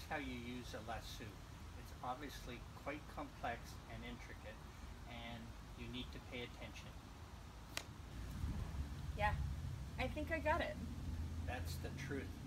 how you use a lasso. It's obviously quite complex and intricate, and you need to pay attention. Yeah, I think I got it. That's the truth.